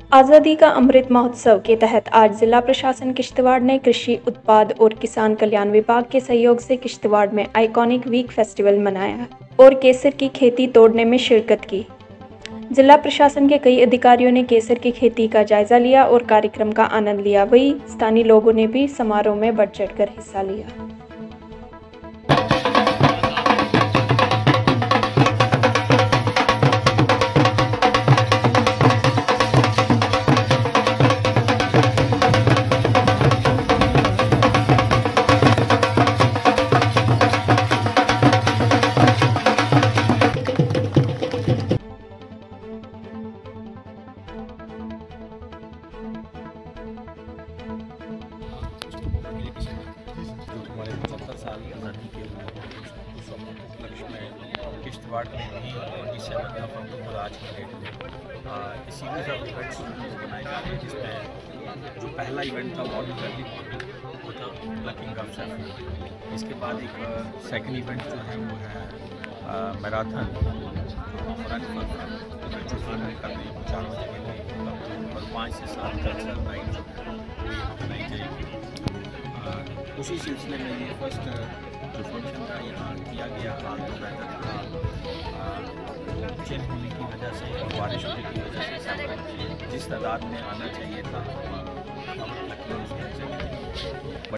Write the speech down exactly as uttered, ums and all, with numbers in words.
आज़ादी का अमृत महोत्सव के तहत आज जिला प्रशासन किश्तवाड़ ने कृषि उत्पाद और किसान कल्याण विभाग के सहयोग से किश्तवाड़ में आइकॉनिक वीक फेस्टिवल मनाया और केसर की खेती तोड़ने में शिरकत की। जिला प्रशासन के कई अधिकारियों ने केसर की खेती का जायजा लिया और कार्यक्रम का आनंद लिया। वहीं स्थानीय लोगों ने भी समारोह में बढ़ चढ़कर हिस्सा लिया। हमारे पचहत्तर साल की आज़ादी के उस उपलक्ष्य में किश्तवाड़ में भी ट्वेंटी सेवन नवंबर को आज की डेट में सीरीज ऑफ इवेंट्स बनाए जा रहे हैं, जिसमें जो पहला इवेंट था मॉडर्न वैली वो था प्लकिंग ऑफ सैफरन। इसके बाद एक सेकंड इवेंट जो है वो है मैराथन रन फॉर जो फन कर रहे हैं चार बजे के लिए, और पाँच से सात कल्चरल नाइट जो है वो यहाँ बनाई जाएगी। उसी सिलसिले में ये फर्स्ट जो फंक्शन था यहाँ किया गया। हाल तो बेहतर था, चिल होने की वजह से और बारिश होने की वजह से सब जिस तादाद में आना चाहिए था